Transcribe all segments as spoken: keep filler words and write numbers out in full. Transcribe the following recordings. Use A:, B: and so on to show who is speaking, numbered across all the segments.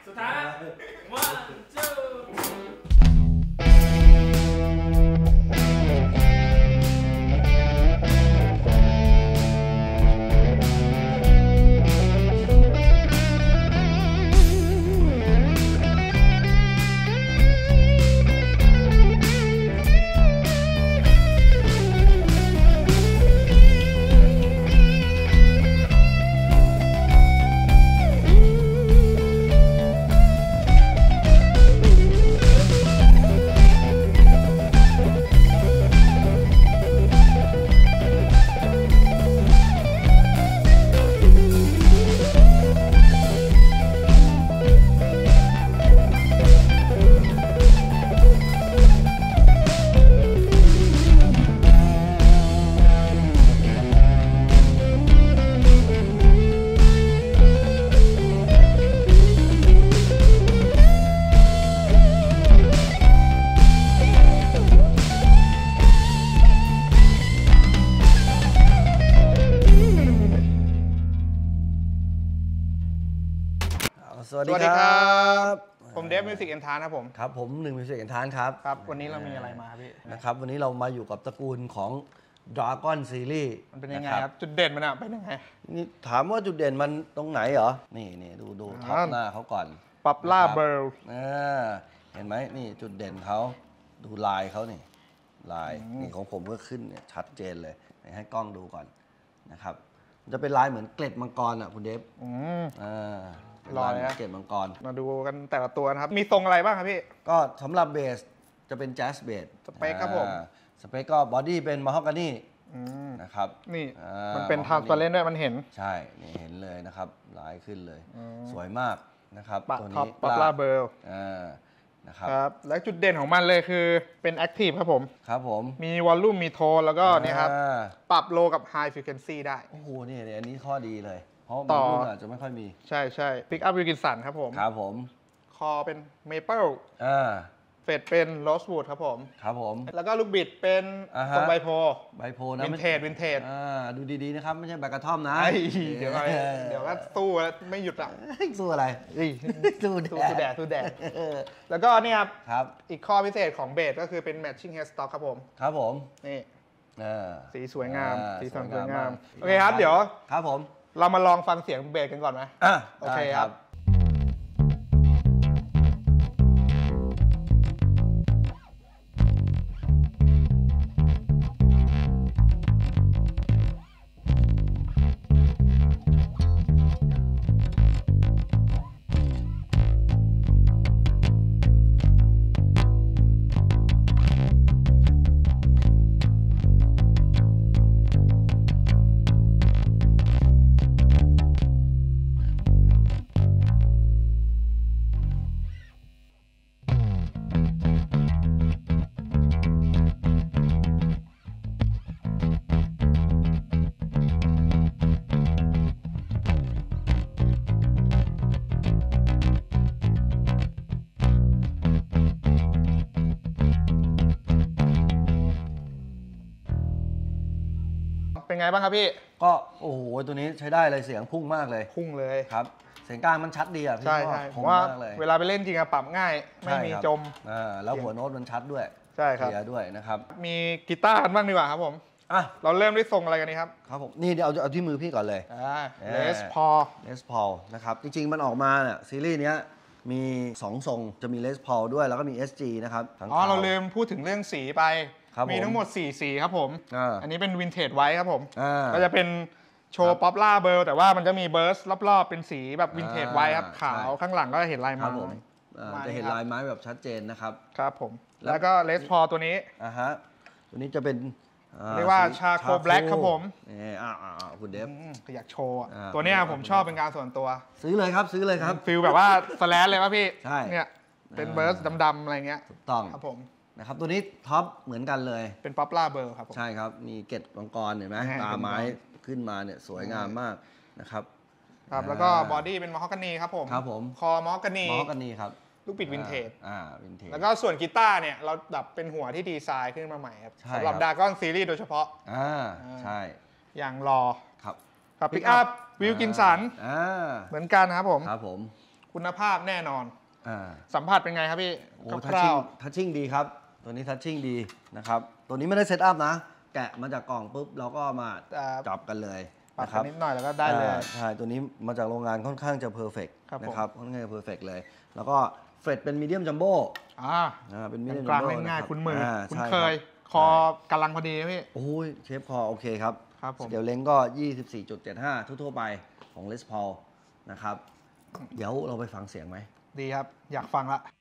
A: สุดท้าย one two
B: สวัสดีครับ
C: ผมเดฟมิวสิกเอ็นทานครับผม
B: ครับผมหนึ่งมิวสิกเอ็นทานครับ
C: ครับวันนี้เรามีอะไรมาพี่
B: นะครับวันนี้เรามาอยู่กับตระกูลของ Dragon Series
C: มันเป็นยังไงครับจุดเด่นมันอะเป็นยังไง
B: นี่ถามว่าจุดเด่นมันตรงไหนเหรอนี่นี่ดูดูท็อปหน้าเขาก่อน
C: ป๊อปล่าเบิร์ล
B: เห็นไหมนี่จุดเด่นเขาดูลายเขานี่ลายนี่ของผมก็ขึ้นเนี่ยชัดเจนเลยให้กล้องดูก่อนนะครับจะเป็นลายเหมือนเกล็ดมังกรอ่ะคุณเดฟอ่ารอยเกล็ดมังกร
C: มาดูกันแต่ละตัวนะครับมีทรงอะไรบ้างครับพี่
B: ก็สำหรับเบสจะเป็นแจ๊สเบส
C: สเปคครับผม
B: สเปคก็บอดี้เป็นมะฮอกกานีนะครับ
C: นี่มันเป็นทรานสปาเรนต์ด้วยมันเห็น
B: ใช่นี่เห็นเลยนะครับลายขึ้นเลยสวยมากนะครับ
C: ตัวนี้ป๊อปล่าเบิร์ลนะครับและจุดเด่นของมันเลยคือเป็นแอคทีฟครับผม
B: ครับผม
C: มีวอลลุ่มมีโทนแล้วก็นี่ครับปรับโลกับไฮฟรีเควนซีได้
B: โอ้โหนี่อันนี้ข้อดีเลยเพราะบางรุ่นอาจจะไม่ค่อยมี
C: ใช่ใช่พิกอัพวิลกินสันครับผม
B: ครับผม
C: คอเป็นเมเปิลเฟดเป็นโรสวูดครับผม
B: ครับผม
C: แล้วก็ลูกบิดเป็นทรงไบโพ
B: ไบโพนะ
C: วินเทจวินเทจ
B: ดูดีๆนะครับไม่ใช่ใบกระท่อมนะ
C: เดี๋ยวเดี๋ยวก็สู้แล้วไม่หยุดอ่ะ
B: สู้อะไร
C: สู้สู้แดดสู้แดดแล้วก็เนี่ย
B: ครับ
C: อีกข้อพิเศษของเบสก็คือเป็น matching headstock ครับผม
B: ครับผม
C: นี่สีสวยงามสีสันสวยงามโอเคครับเดี๋ยว
B: ครับผม
C: เรามาลองฟังเสียงเบสกันก่อนไหม
B: อ่ะ
C: โอเคครับเป็นไงบ้างครับพี่
B: ก็โอ้โหตัวนี้ใช้ได้เลยเสียงพุ่งมากเลย
C: พุ่งเลย
B: ครับเสียงกลางมันชัดดีอ่ะพี่
C: ใช่ใช่ผมว่าเวลาไปเล่นจริงอะปรับง่ายไม่มีจม
B: อ่าแล้วหัวโน้ตมันชัดด้วย
C: ใช่ครับ
B: เสียด้วยนะครับ
C: มีกีตาร์กันบ้างดีกว่าครับผม
B: อ่ะ
C: เราเริ่มด้วยทรงอะไรกันนี่ครับ
B: ครับผมนี่เดี๋ยวเอาเอาที่มือพี่ก่อนเลย
C: อ่าเลสพอล
B: เลสพอลนะครับจริงๆมันออกมาเนี่ยซีรีส์เนี้ยมีสองทรงจะมีเลสพอลด้วยแล้วก็มี เอส จี นะครับ
C: อ๋อเราลืมพูดถึงเรื่องสีไปมีทั้งหมดสี่สีครับผมอันนี้เป็นวินเทจไว้ครับผมก็จะเป็นโชว์ป๊อปล่าเบิร์ลแต่ว่ามันจะมีเบิร์สรอบๆเป็นสีแบบวินเทจไว้ครับขาวข้างหลังก็จะเห็นลายไม้
B: จะเห็นลายไม้แบบชัดเจนนะครับ
C: ครับผมแล้วก็เลสพอลตัวนี้
B: อ่าฮะตัวนี้จะเป็น
C: เรียกว่าชาโคแบล็กครับผม
B: นี่อ่าคุณเดฟ
C: อยากโชว์ตัวนี้ผมชอบเป็นการส่วนตัว
B: ซื้อเลยครับซื้อเลยครับ
C: ฟิลแบบว่าสแลชเลยป่ะพี่ใช่เนี่ยเป็นเบิร์สดำๆอะไรเงี้ย
B: ถูกต้อง
C: ครับผม
B: นะครับตัวนี้ท็อปเหมือนกันเลย
C: เป็นป๊อปล่าเบิร์ลครับ
B: ใช่ครับมีเกล็ดมังกรเห็นไหมตาไม้ขึ้นมาเนี่ยสวยงามมากนะครับ
C: ครับแล้วก็บอดี้เป็นมอฮอกกานีครับผม
B: ครับผม
C: คอมอฮอกกานี
B: มอฮอกกานีครับ
C: ลูกปิดวินเทจ
B: อ่าวินเทจ
C: แล้วก็ส่วนกีตาร์เนี่ยเราดับเป็นหัวที่ดีไซน์ขึ้นมาใหม่ครับสำหรับดากอนซีรีส์โดยเฉพาะ
B: อ่าใช่
C: อย่างรอ
B: ครับ
C: ครับปิกอัพวิลกินสันเหมือนกันครับผม
B: ครับผม
C: คุณภาพแน่นอน
B: อ่า
C: สัมผัสเป็นไงครับพี่
B: โอ้
C: ค
B: ทัช
C: ร่า
B: ชิ่ง
C: ว
B: ทัชชิ่งดีครับ ตัวนี้ทัชชิ่งดีนะครับ ตัวนี้ไม่ได้เซตอัพนะ แกะมาจากกล่องปุ๊บเราก็มา
C: อ่า
B: จับกันเลย
C: ๆปรับ
B: นะค
C: กั
B: รั
C: น
B: บ
C: นิดหน่อยแล้วก็ได้เลย
B: อ่าใช่ตัวนี้มาจากโรงงานค่อนข้างจะเพอร์เฟกต์
C: ครับผม
B: นะครับค่อนข้างจะเพอร์เฟกต์เลย แล้วก็เฟรดเป็นมีเดียมจัมโบ้
C: อ่า
B: อ่าเป็นมีเดียม
C: ก
B: จั
C: ลาม ง
B: โบ้
C: เล่นง่ายคุ้นมือคุ้น
B: ใช่
C: เคย
B: รับ
C: คอกำลังพอดีไหมพี่
B: โอ้ยเชฟคอโอเคครับ
C: ครับผม
B: สเกลเล้งก็ ยี่สิบสี่จุดเจ็ดห้า ทั่วๆไปของ Les Paul นะครับ เดี๋ยวเราไปฟังเสียงไหม
C: ดีครับ อยากฟังละ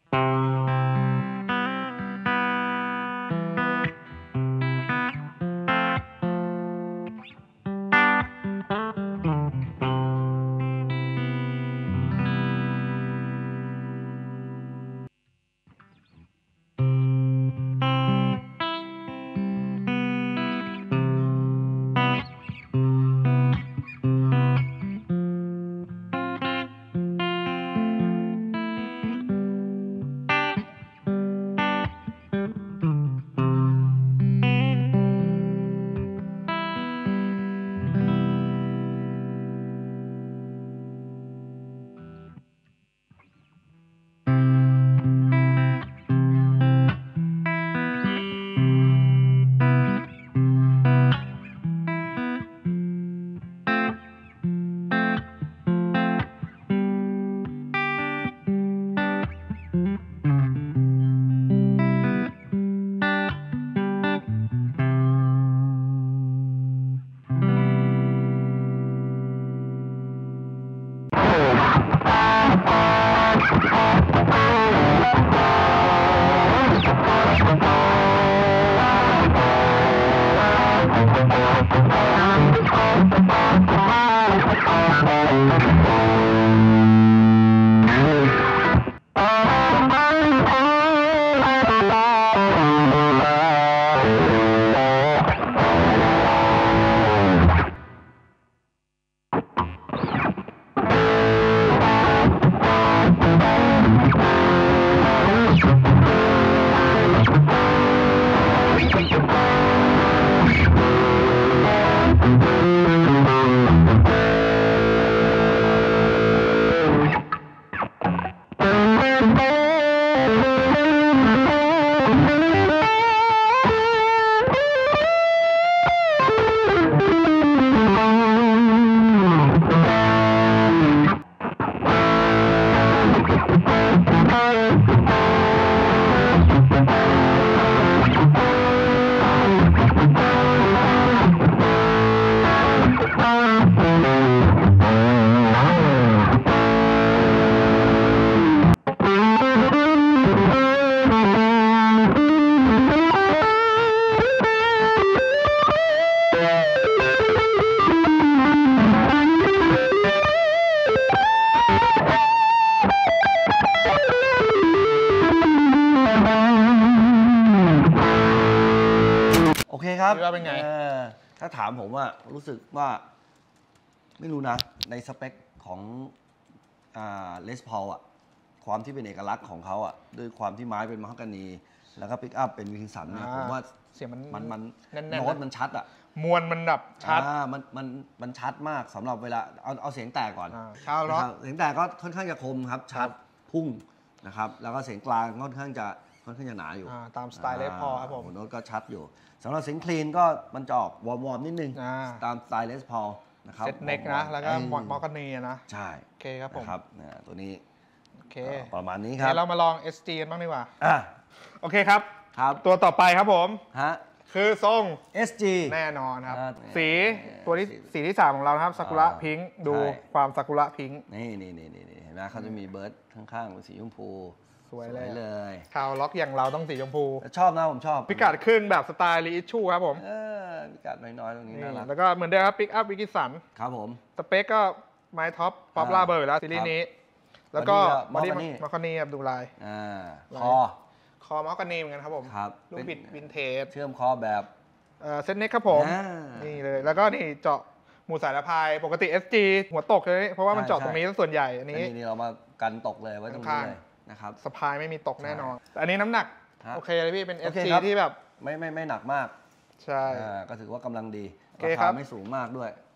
B: โอเคครับ
C: คิดว่าเป็นไง
B: ออถ้าถามผมว่ารู้สึกว่าไม่รู้นะ ในสเปคของเลสพอลอะความที่เป็นเอกลักษณ์ของเขาอะด้วยความที่ไม้เป็นมะฮอกกานี แล้วก็ปิกอัพเป็นวิลสันเนี่ย
C: อ่า
B: ผมว่า
C: เสียงมัน
B: มันมัน
C: แน่นๆ
B: โน้ตมันชัดอะ
C: มวลมันแบบชัด
B: อ่ามันมันมันชัดมากสำหรับเวลาเอาเอาเสียงแตกก่อน
C: อ่าชาวร็อก
B: นะครับเสียงแตกก็ค่อนข้างจะคมครับ ชัดพุ่งนะครับแล้วก็เสียงกลางค่อนข้างจะค่อนข้างจะหนาอยู่
C: อ่าตามสไตล์เลสพอครับผม
B: โน้ตก็ชัดอยู่สำหรับเสียงคลีนก็มันจะออกวอร์มๆนิดนึง
C: อ่า
B: ตามสไตล์เลสพอลนะครับ
C: เซตเน็กนะ แล้วก็
B: เออ
C: มอมอกันนีนะ
B: ใช่
C: โอเคครับผม
B: นะครับอ่าตัวนี้
C: โอเค
B: ก็ประมาณนี้ค
C: เดี๋
B: รับ
C: ยวเรามาลอง เอส จี กันบ้างดีกว่า
B: อ่ะ
C: โอเคครับ
B: ครับ
C: ตัวต่อไปครับผม
B: ฮะ
C: คือทรง
B: เอส จี
C: แน่นอนครับ
B: อ่า
C: สีตัวที่
B: สี
C: สีที่สามของเรานะครับซากุระ
B: อ่า
C: พิงค์ดู
B: ใช่
C: ความซากุระพิงค์
B: นี่นี่นี่นี่เห็นไหมเขาจะมีเบิร์ดข้างๆเป็นสีชมพู
C: สวยเลย
B: เลย
C: คาวล็อกอย่างเราต้องสีชมพู
B: ชอบนะผมชอบ
C: พิกัดขึ้นแบบสไตล์รีอิชชูครับผม
B: เออพิกัดน้อยๆตรงนี้
C: นี่
B: น่ารัก
C: แล้วก็เหมือนเดิมครับปิกอัพวิกิสัน
B: ครับผม
C: สเปคก็ไม้ท็อปป๊อปล่าเบอร์แล้วซีรีส์นี้ แล้วก็บอดี้
B: Mahogany
C: มาคานีครับดูลาย
B: อ่า
C: ลาย
B: คอ
C: คอมาคานีเหมือนกันครับผม
B: ครับ
C: ลูกบิดวินเทจ
B: เชื่อมคอแบบ
C: เอ่อเซตเน็กครับผม
B: อ่า
C: นี่เลย แล้วก็นี่เจาะหมูสายละพาย ปกติ เอส จี หัวตกเลยเพราะว่ามันเจาะ
B: ใช่
C: ตรงนี้ซะส่วนใหญ่ อัน
B: อัน
C: นี้
B: นี้นี่เรามากันตกเลยไว้ตรงนี้
C: ข้างๆ
B: เลยนะครับ
C: สะพายไม่มีตกแน่นอนแต่อันนี้น้ำหนัก
B: ฮะ
C: โอเคเลยพี่ เป็น
B: โอเค
C: เอส จี
B: ครับ
C: ที่แบบ
B: ไม่ไม่ไม่หนักมาก
C: ใช่
B: อ่าก็ถือว่ากำลังดี
C: โอเค
B: รา
C: ครั
B: คา
C: บ
B: ไม่สูงมากด้วย
C: ม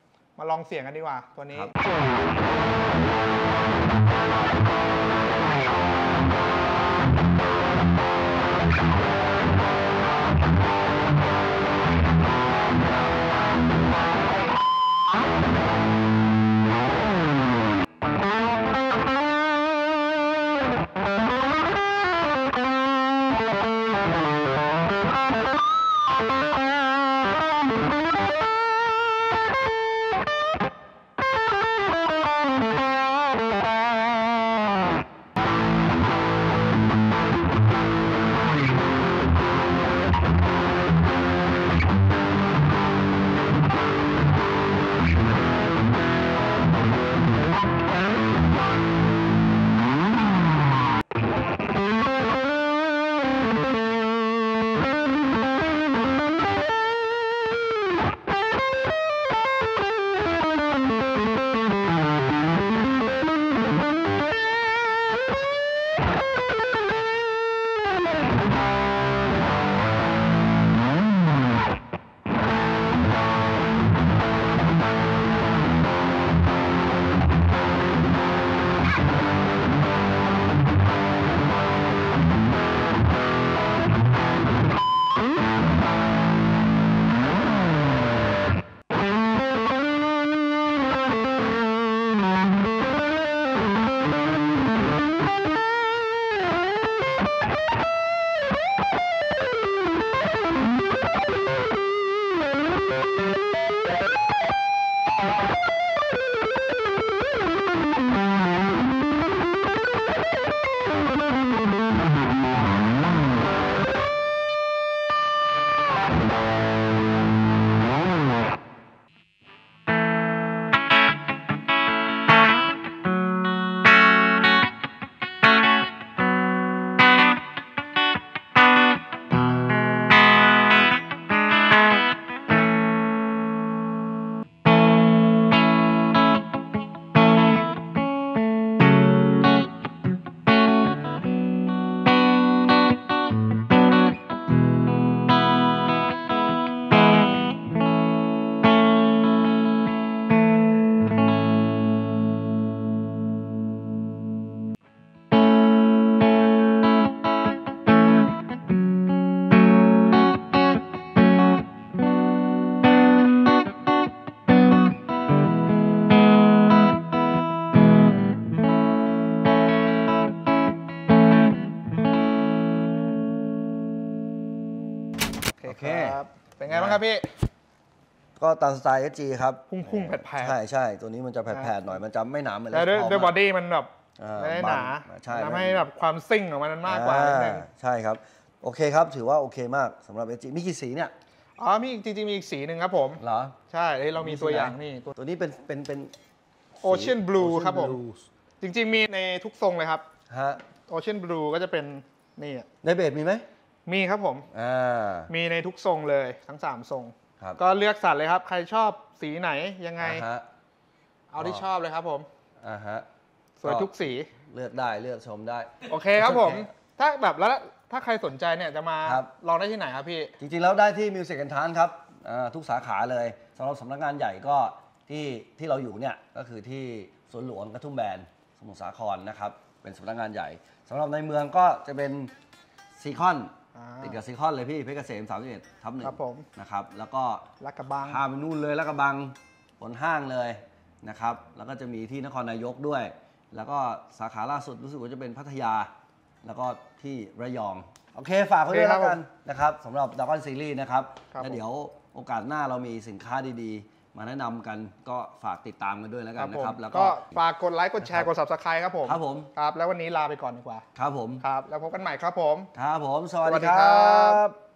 C: มาลองเสียงกันดีกว่าตัวนี้โอเคครับเป็นไงบ้างครับพี่
B: ก็ตามสไตล์ เอส จี ครับ
C: พุ่งๆแผดๆ
B: ใช่ใช่ตัวนี้มันจะแผดๆหน่อยมันจะไม่หนาเหมือน
C: แต่ด้วยด้วยบอดี้มันแบบไม่ได้หนาทำให้แบบความซิ่งของมันมากกว่านิดนึง
B: ใช่ครับโอเคครับถือว่าโอเคมากสำหรับ เอส จี มีกี่สีเนี่ย
C: อ๋อมีจริงๆมีอีกสีหนึ่งครับผม
B: เหรอ
C: ใช่เรามีตัวอย่างนี่
B: ตัวนี้เป็นเป็นเป็น
C: Ocean Blue ครับผมจริงๆมีในทุกทรงเลยครับ
B: ฮะ
C: Ocean Blue ก็จะเป็นนี่
B: ในเบสมีไหม
C: มีครับผม
B: อ่า
C: มีในทุกทรงเลยทั้งสามทรงก็เลือกสรรเลยครับใครชอบสีไหนยังไงเอาที่ชอบเลยครับผม
B: อ่าฮะ
C: สวยทุกสี
B: เลือกได้เลือกชมได้
C: โอเคครับผมถ้าแบบแล้วถ้าใครสนใจเนี่ยจะมาลองได้ที่ไหนครับพี่
B: จริงๆแล้วได้ที่ Music and Trance ครับทุกสาขาเลยสำหรับสำนักงานใหญ่ก็ที่ที่เราอยู่เนี่ยก็คือที่สวนหลวงกระทุ่มแบนสมุทรสาครนะครับเป็นสำนักงานใหญ่สำหรับในเมืองก็จะเป็นซีคอนติดกับซีคอนเลยพี่เพชรเกษมสามสิบเอ็ดทับหนึ่งนะครับแล้วก็
C: ลาดกระบัง
B: พาไปนู่นเลยลาดกระบังบนห้างเลยนะครับแล้วก็จะมีที่นครนายกด้วยแล้วก็สาขาล่าสุดรู้สึกว่าจะเป็นพัทยาแล้วก็ที่ระยองโอเคฝากไว้ด้วยแล้วกันนะครับสำหรับดากอนซีรีส์นะครับแล้วเดี๋ยวโอกาสหน้าเรามีสินค้าดีๆมาแนะนำกันก็ฝากติดตามกันด้วยแล้วกันนะครับ
C: แล้วก็ฝากกดไลค์กดแชร์กด ซับสไครบ์ ครับผม
B: ครับผม
C: ครับแล้ววันนี้ลาไปก่อนดีกว่า
B: ครับผม
C: ครับแล้วพบกันใหม่ครับผม
B: ครับผมสวัสดีครับ